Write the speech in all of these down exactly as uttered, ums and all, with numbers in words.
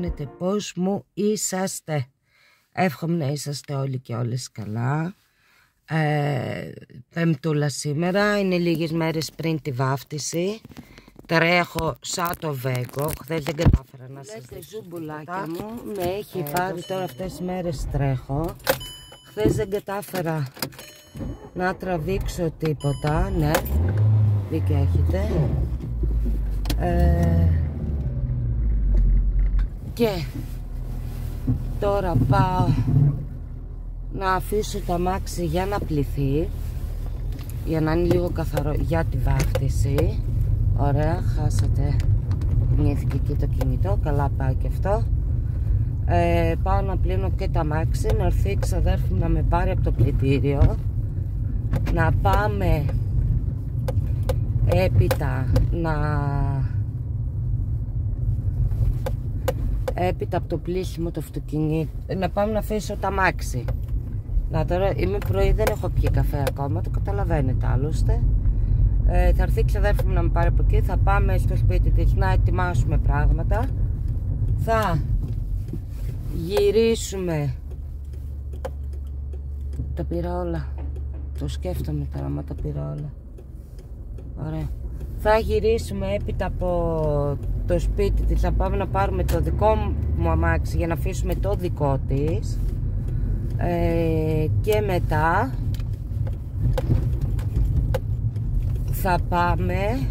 κάνετε, πώς μου είσαστε? Εύχομαι να είσαστε όλοι και όλες καλά. ε, Πέμπτουλα σήμερα, είναι λίγες μέρες πριν τη βάφτιση. Τρέχω σαν το Βέγκο. Χθες δεν κατάφερα να σας δείξω. Ζουμπουλάκια μου με έχει ε, πάρει τώρα αυτές τις μέρες τρέχω. Χθες δεν κατάφερα να τραβήξω τίποτα. Ναι, δίκιο έχετε. ε, Και τώρα πάω να αφήσω το αμάξι για να πληθεί, για να είναι λίγο καθαρό για τη βάφτιση. Ωραία, χάσατε, κουνήθηκε εκεί το κινητό, καλά πάει και αυτό. ε, Πάω να πλύνω και το αμάξι, να έρθει η ξαδέρφη να με πάρει από το πλυντήριο, να πάμε έπειτα να... έπειτα από το πλήσιμο του αυτοκινήτου να πάμε να αφήσω το αμάξι. Να τώρα είμαι πρωί, δεν έχω πιει καφέ ακόμα, το καταλαβαίνετε άλλωστε. ε, Θα έρθει η ξαδέρφη μου να με πάρει από εκεί, θα πάμε στο σπίτι της να ετοιμάσουμε πράγματα, θα γυρίσουμε. Τα πήρα όλα, το σκέφτομαι τώρα, μα τα πήρα όλα. Ωραία. Θα γυρίσουμε έπειτα από το σπίτι της, θα πάμε να πάρουμε το δικό μου αμάξι για να αφήσουμε το δικό της. ε, Και μετά θα πάμε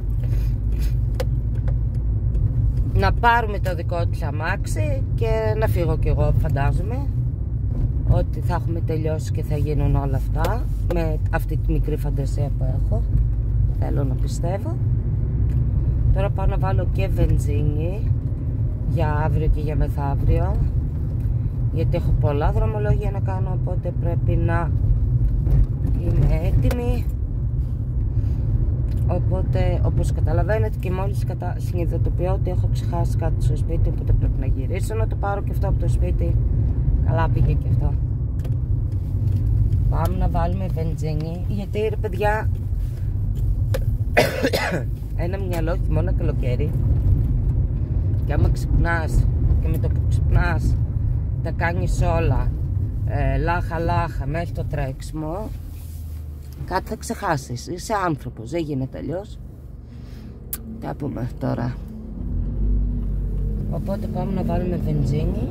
να πάρουμε το δικό της αμάξι και να φύγω κι εγώ, φαντάζομαι ότι θα έχουμε τελειώσει και θα γίνουν όλα αυτά, με αυτή τη μικρή φαντασία που έχω. Θέλω να πιστεύω. Τώρα πάω να βάλω και βενζίνη για αύριο και για μεθαύριο, γιατί έχω πολλά δρομολόγια να κάνω, οπότε πρέπει να είμαι έτοιμη. Οπότε, όπως καταλαβαίνετε και μόλις κατα... συνειδητοποιώ ότι έχω ξεχάσει κάτι στο σπίτι, οπότε πρέπει να γυρίσω να το πάρω και αυτό από το σπίτι. Καλά πήγε και αυτό. Πάμε να βάλουμε βενζίνη, γιατί ρε παιδιά, ένα μυαλό χειμώνα καλοκαίρι, και άμα ξυπνάς και με το που ξυπνάς τα κάνεις όλα ε, λάχα λάχα μέχρι το τρέξιμο, κάτι θα ξεχάσεις. Είσαι άνθρωπος, δεν γίνεται αλλιώς. Τα πούμε τώρα. Οπότε πάμε να βάλουμε βενζίνη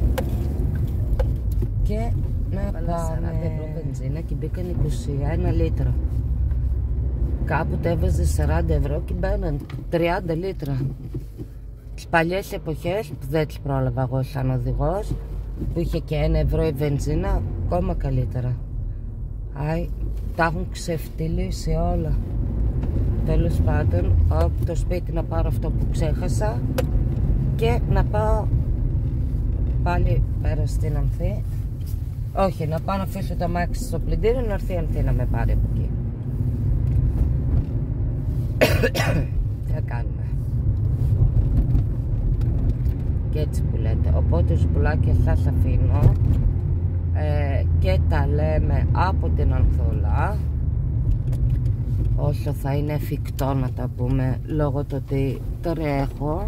και να πάμε σαράντα ευρώ βενζίνα και μπήκαν είκοσι ένα λίτρα. Κάποτε έβαζε σαράντα ευρώ και μπαίναν τριάντα λίτρα. Τις παλιές εποχές που δεν τις πρόλαβα εγώ σαν οδηγός, που είχε και ένα ευρώ η βενζίνα, ακόμα καλύτερα. Άι, τα έχουν ξεφτυλίσει όλα. Τέλος πάντων, πάω από το σπίτι να πάρω αυτό που ξέχασα και να πάω πάλι πέρα στην Ανθή. Όχι, να πάω να αφήσω το αμάξι στο πλυντήριο, να έρθει η Ανθή να με πάρει από εκεί. Τι θα κάνουμε. Και έτσι που λέτε. Οπότε ζουμπουλάκια σας αφήνω ε, και τα λέμε από την Ανθούλα, όσο θα είναι εφικτό να τα πούμε, λόγω του ότι τρέχω.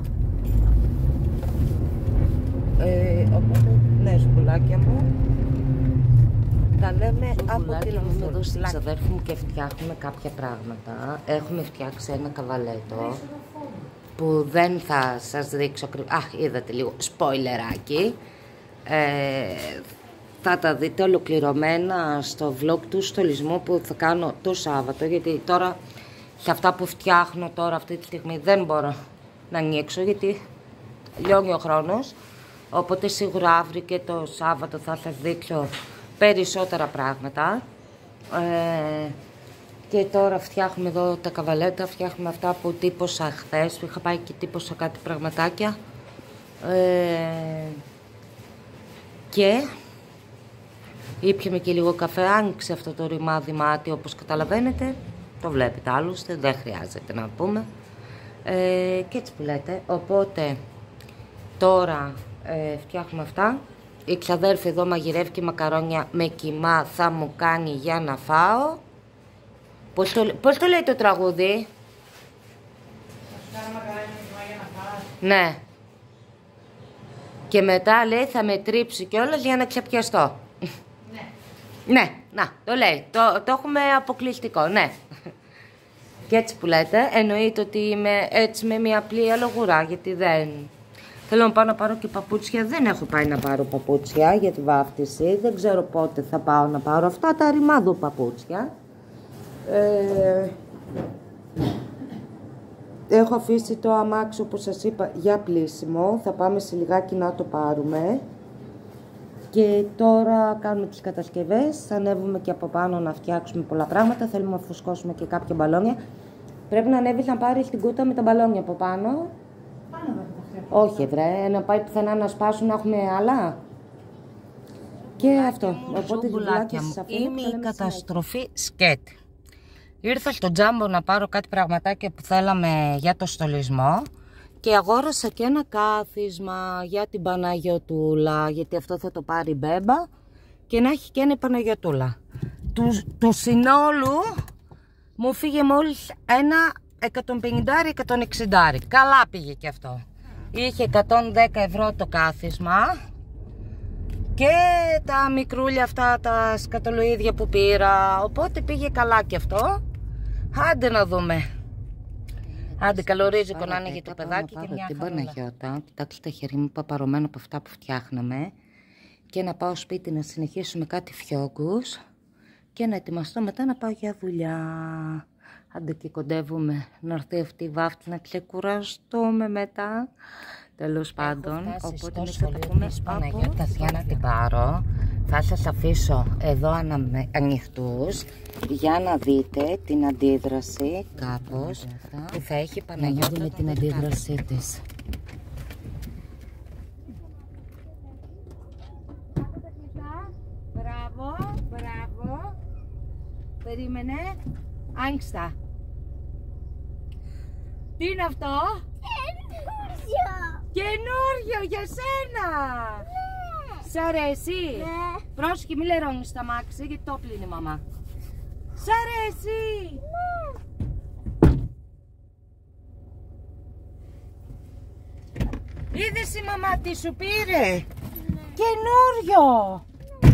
ε, Οπότε ναι, ζουμπουλάκια μου, τα λέμε από την Ανθούλα. Εδώ στην ξαδέρφη μου και φτιάχνουμε κάποια πράγματα. Έχουμε φτιάξει ένα καβαλέτο που δεν θα σας δείξω ακριβώς. Αχ, είδατε λίγο σποιλεράκι. ε, Θα τα δείτε ολοκληρωμένα στο vlog του στολισμού που θα κάνω το Σάββατο, γιατί τώρα σε αυτά που φτιάχνω τώρα αυτή τη στιγμή δεν μπορώ να ανοίξω, γιατί λιώνει ο χρόνος. Οπότε σίγουρα αύριο και το Σάββατο θα σας δείξω περισσότερα πράγματα. ε, Και τώρα φτιάχνουμε εδώ τα καβαλέτα, φτιάχνουμε αυτά που τύπωσα χθες, που είχα πάει και τύπωσα κάτι πραγματάκια. ε, Και ήπιαμε και λίγο καφέ, άνοιξε αυτό το ρημάδι μάτι, όπως καταλαβαίνετε. Το βλέπετε άλλωστε, δεν χρειάζεται να πούμε. ε, Και έτσι που λέτε, οπότε τώρα ε, φτιάχνουμε αυτά. Η ξαδέρφη εδώ μαγειρεύει και μακαρόνια με κιμά, θα μου κάνει για να φάω. Πώς το, πώς το λέει το τραγούδι? Θα σου κάνω μακαρόνια με κιμά για να φας. Ναι. Και μετά λέει θα με τρίψει κιόλας για να ξεπιαστώ. Ναι. Ναι, να, το λέει. Το, το έχουμε αποκλειστικό, ναι. Και έτσι που λέτε, εννοείται ότι είμαι έτσι με μια απλή αλογουρά, γιατί δεν... Θέλω να πάω να πάρω και παπούτσια, δεν έχω πάει να πάρω παπούτσια για τη βάφτιση. Δεν ξέρω πότε θα πάω να πάρω αυτά τα ρημάδου παπούτσια. Ε... Έχω αφήσει το αμάξι, όπως σας είπα, για πλύσιμο. Θα πάμε σε λιγάκι να το πάρουμε. Και τώρα κάνουμε τις κατασκευές. Θα ανέβουμε και από πάνω να φτιάξουμε πολλά πράγματα. Θέλουμε να φουσκώσουμε και κάποια μπαλόνια. Πρέπει να ανέβεις να πάρεις την κούτα με τα μπαλόνια από πάνω. Πάνω με τα όχι βρε, να πάει πουθενά να σπάσουν, να έχουμε άλλα. Και Λάκια αυτό. Μου, οπότε δουλάκια μου. Είμαι η καταστροφή σκέτ. Ήρθα στο Τζάμπο να πάρω κάτι πραγματάκια που θέλαμε για το στολισμό. Και αγόρασα και ένα κάθισμα για την Παναγιωτούλα, γιατί αυτό θα το πάρει η Μπέμπα, και να έχει και ένα Παναγιωτούλα. Του, του συνόλου μου φύγε μόλις ένα εκατόν πενήντα με εκατόν εξήντα. Καλά πήγε και αυτό. Είχε εκατόν δέκα ευρώ το κάθισμα και τα μικρούλια αυτά, τα σκατολοίδια που πήρα, οπότε πήγε καλά και αυτό. Άντε να δούμε. Άντε, καλό ρίζικο να είναι για το παιδάκι και μια την Παναγιώτα. Κοιτάξτε τα χέρια μου παπαρωμένο από αυτά που φτιάχναμε. Και να πάω σπίτι να συνεχίσουμε κάτι φιόγκους. Και να ετοιμαστώ μετά να πάω για δουλειά. Άντε και κοντεύουμε να έρθει αυτή η βάφτη να ξεκουραστούμε μετά. Τέλος πάντων, οπότε εμείς θα τα πούμε Παναγιώτας για να την πάρω. Θα σας αφήσω εδώ ανοιχτούς για να δείτε την αντίδραση κάπως που θα έχει η Παναγιώτα με την αντίδρασή της. Μπράβο, μπράβο. Περίμενε. Άγγιστα. Τι είναι αυτό? Καινούριο. Καινούριο για σένα. Ναι. Σ' αρέσει? Ναι. Πρόσεχε, μη λερώνεις τα μάξι γιατί το πλύνει η μαμά. Σ' αρέσει? Ναι. Είδες η μαμά τι σου πήρε? Ναι. Καινούριο. Ναι.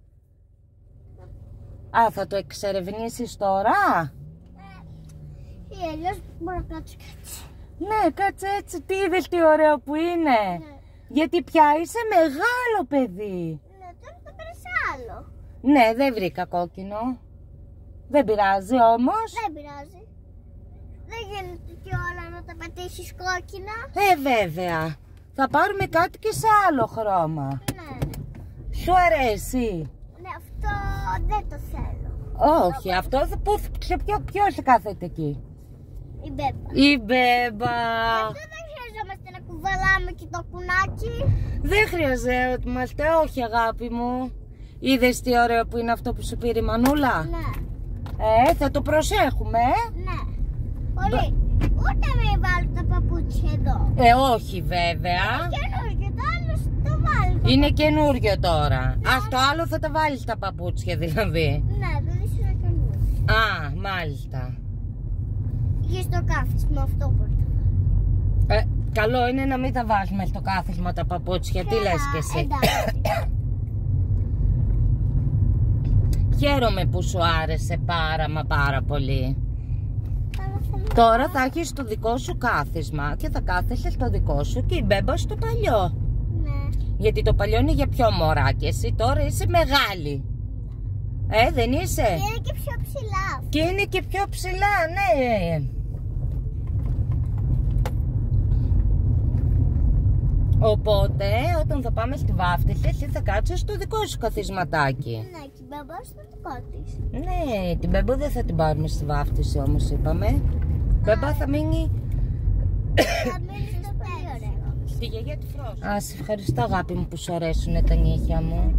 Α, θα το εξερευνήσεις τώρα? Ή αλλιώς μπορώ να κάτσω έτσι. Ναι, κάτσε έτσι. Τι είδες τι ωραίο που είναι? Ναι. Γιατί πια είσαι μεγάλο παιδί. Ναι, τώρα θα πέρασε άλλο. Ναι, δεν βρήκα κόκκινο. Δεν πειράζει όμως. Δεν πειράζει. Δεν γίνεται και όλα να τα πατήσεις κόκκινα. Ε, βέβαια. Θα πάρουμε κάτι και σε άλλο χρώμα. Ναι. Σου αρέσει? Ναι, αυτό δεν το θέλω. Όχι, το αυτό θα πω. Ποιος κάθεται εκεί? Η Μπέμπα. Η Μπέμπα. Αυτό δεν χρειαζόμαστε να κουβαλάμε και το κουνάκι. Δεν χρειαζόμαστε, όχι αγάπη μου. Είδες τι ωραίο που είναι αυτό που σου πήρε η Μανούλα? Ναι. Ε, θα το προσέχουμε, ε. Ναι. Πολύ. Ούτε με βάλω τα παπούτσια εδώ. Ε, όχι βέβαια. Είναι καινούργιο, το άλλο το βάλω. Είναι καινούργιο τώρα. Ναι. Αυτό άλλο θα τα βάλεις τα παπούτσια δηλαδή. Ναι, δεν είναι καινούργιο. Α, μάλιστα. Και στο κάθισμα αυτό μπορείτε. Ε, καλό είναι να μην τα βάζουμε στο κάθισμα τα παπούτσια. Τι λες και εσύ? Χαίρομαι που σου άρεσε πάρα μα πάρα πολύ. Τώρα θα έχεις το δικό σου κάθισμα και θα κάθεσαι στο δικό σου και η Μπέμπα στο παλιό. Ναι. Γιατί το παλιό είναι για πιο μωρά και εσύ τώρα είσαι μεγάλη. Ε, δεν είσαι? Και είναι και πιο ψηλά. Και είναι και πιο ψηλά, ναι. Οπότε, όταν θα πάμε στη βάφτιση, εσύ θα κάτσεις στο δικό σου καθισματάκι. Ναι, και η Μπέμπα στο δικό της. Ναι, την Μπέμπα δεν θα την πάρουμε στη βάφτιση όμως, είπαμε. Η Μπέμπα θα μείνει... Θα μείνει στο πέρασμα. Στη γιαγιά τη Φρόση. Α, σε ευχαριστώ αγάπη μου που σου αρέσουν τα νύχια μου.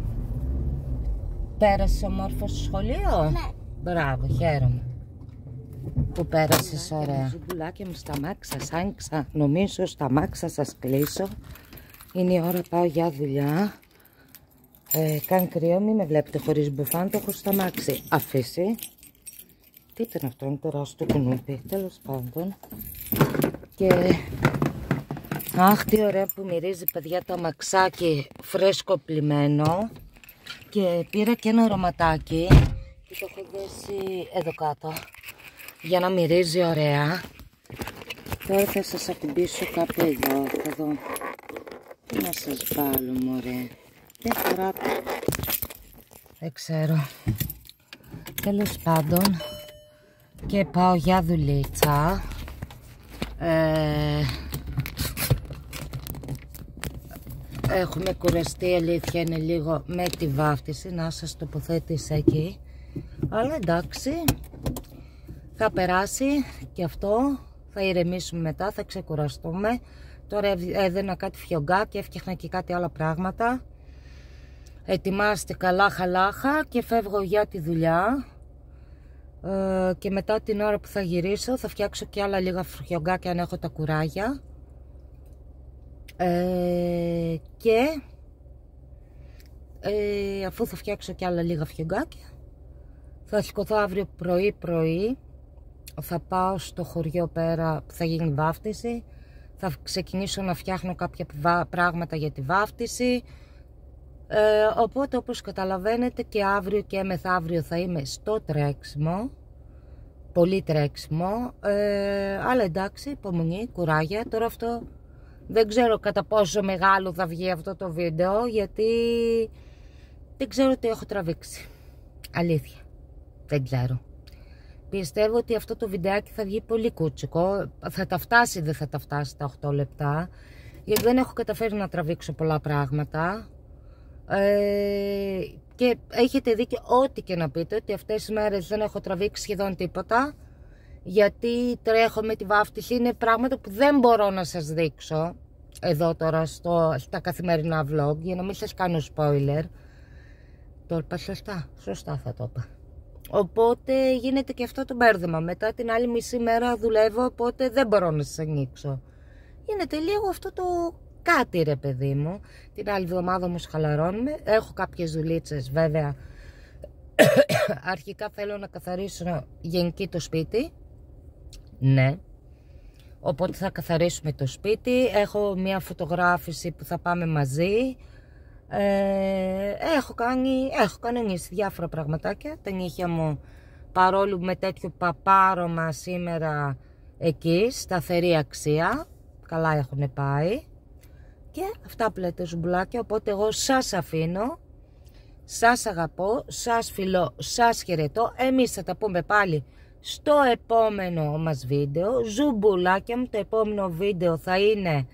Πέρασε ομόρφο στο σχολείο? Ναι. Μπράβο, χαίρομαι που πέρασες ωραία. Ζουμπουλάκια μου, στα μάξα σας άνοιξα. Νομίζω στα μάξα σας κλείσω. Είναι η ώρα, πάω για δουλειά. Ε, κάνει κρύο, μην με βλέπετε χωρίς μπουφάν, το έχω στα μάξι αφήσει. Τι ήταν αυτό, είναι τεράστιο κουνούπι, τέλος πάντων. Και Αχ, τι ωραία που μυρίζει, παιδιά, το αμαξάκι φρέσκο πλυμμένο. Και πήρα και ένα αρωματάκι και το έχω δέσει εδώ κάτω για να μυρίζει ωραία. Τώρα θα σας ακουμπήσω κάπου εδώ. Θα δω. Τι να σας βάλω, μωρέ. Δεν φοράτε. Δεν ξέρω. Τέλος πάντων. Και πάω για δουλίτσα. Ε... Έχουμε κουραστεί, αλήθεια είναι, λίγο με τη βάφτιση. Να σας τοποθέτησα εκεί. Αλλά εντάξει, θα περάσει και αυτό. Θα ηρεμήσουμε μετά, θα ξεκουραστούμε. Τώρα έδαινα κάτι φιωγκά και έφτιαχνα και κάτι άλλα πράγματα. Ετοιμάστε καλά χαλάχα και φεύγω για τη δουλειά. ε, Και μετά την ώρα που θα γυρίσω θα φτιάξω και άλλα λίγα φιωγκάκια αν έχω τα κουράγια. Ε, και ε, αφού θα φτιάξω και άλλα λίγα φιωγκάκια, θα σηκωθώ αύριο πρωί πρωί. Θα πάω στο χωριό πέρα που θα γίνει βάφτιση. Θα ξεκινήσω να φτιάχνω κάποια πράγματα για τη βάφτιση. ε, Οπότε όπως καταλαβαίνετε και αύριο και μεθαύριο θα είμαι στο τρέξιμο. Πολύ τρέξιμο, ε, αλλά εντάξει, υπομονή, κουράγια. Τώρα αυτό δεν ξέρω κατά πόσο μεγάλο θα βγει αυτό το βίντεο, γιατί δεν ξέρω τι έχω τραβήξει. Αλήθεια, δεν ξέρω. Πιστεύω ότι αυτό το βιντεάκι θα βγει πολύ κούτσικο. Θα τα φτάσει, δεν θα τα φτάσει τα οκτώ λεπτά, γιατί δεν έχω καταφέρει να τραβήξω πολλά πράγματα. ε, Και έχετε δίκιο ό,τι και να πείτε, ότι αυτές τις μέρες δεν έχω τραβήξει σχεδόν τίποτα, γιατί τρέχω με τη βάφτιση. Είναι πράγματα που δεν μπορώ να σας δείξω εδώ τώρα στο, στα καθημερινά vlog, για να μην σας κάνω spoiler. Το είπα σωστά, σωστά θα το είπα. Οπότε γίνεται και αυτό το μπέρδεμα. Μετά την άλλη μισή μέρα δουλεύω, οπότε δεν μπορώ να σας ανοίξω. Γίνεται λίγο αυτό το κάτι, ρε παιδί μου. Την άλλη εβδομάδα όμως χαλαρώνουμε. Έχω κάποιες δουλίτσες βέβαια. Αρχικά θέλω να καθαρίσω γενική το σπίτι. Ναι. Οπότε θα καθαρίσουμε το σπίτι. Έχω μια φωτογράφηση που θα πάμε μαζί. Ε, έχω κάνει, έχω κανονίσει διάφορα πραγματάκια. Τα νύχια μου, παρόλο με τέτοιο παπάρωμα σήμερα εκεί, σταθερή αξία. Καλά έχουν πάει. Και αυτά που λέτε, ζουμπουλάκια. Οπότε εγώ σας αφήνω. Σας αγαπώ, σας φιλώ, σας χαιρετώ. Εμείς θα τα πούμε πάλι στο επόμενο μας βίντεο. Ζουμπουλάκια μου, το επόμενο βίντεο θα είναι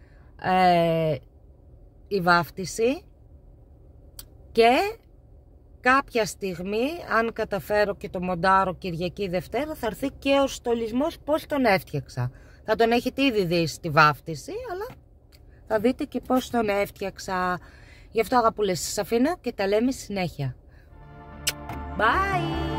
ε, η βάφτιση. Και κάποια στιγμή, αν καταφέρω και το μοντάρω Κυριακή Δευτέρα, θα έρθει και ο στολισμός πώς τον έφτιαξα. Θα τον έχετε ήδη δει στη βάφτιση, αλλά θα δείτε και πώς τον έφτιαξα. Γι' αυτό αγαπούλες, σας αφήνω και τα λέμε συνέχεια. Bye!